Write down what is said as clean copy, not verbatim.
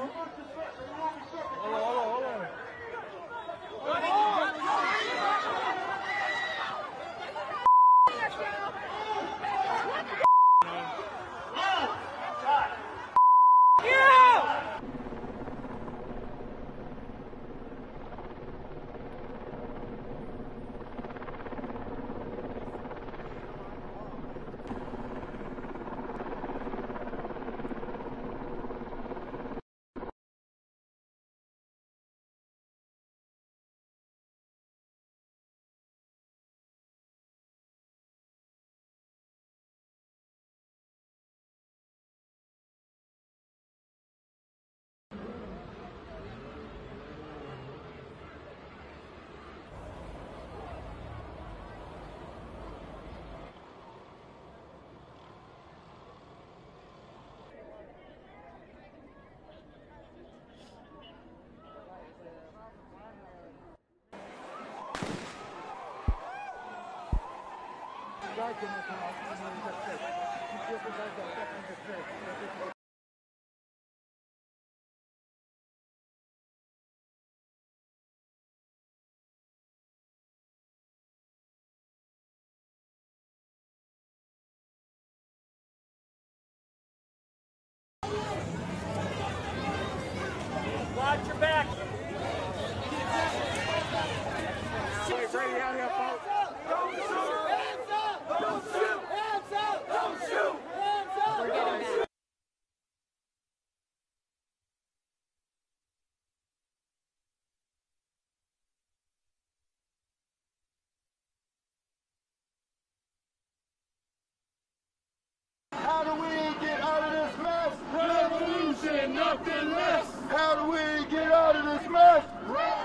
Watch your back. Brady out here, folks. Don't shoot! Hands up! Don't shoot! Hands up! Don't shoot! Hands up! We're getting back. How do we get out of this mess? Revolution, nothing less. How do we get out of this mess?